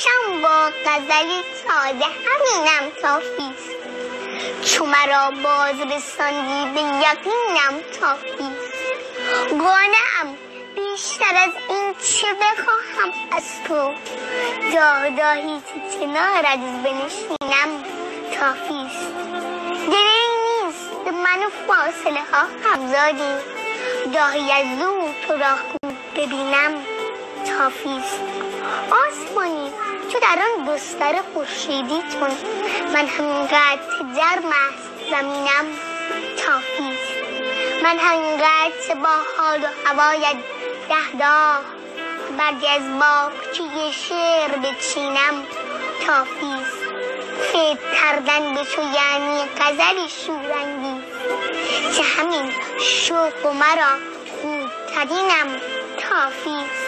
پیشم با غزلی تازه همینم کافیست. چو مرا باز رساندی به یقینم کافیست. قانعم بیشتر از این چه بخواهم از تو، داهی که کنارت بنشینم کافیست. دلی نیست من و فاصله ها همزادی، داهی از دور تو را خوب ببینم کافیست. آسمانی چو در آن گستر خورشیدیتون، من همینقدر گرم است زمینم کافیست. من همینقدر با حال و هوایت 10 داغ برگی از باغچه شعر بچینم کافیست. فکر کردن به تو یعنی غزلی شورانگیز، که همین شوق و مرا خوب ترینم کافیست.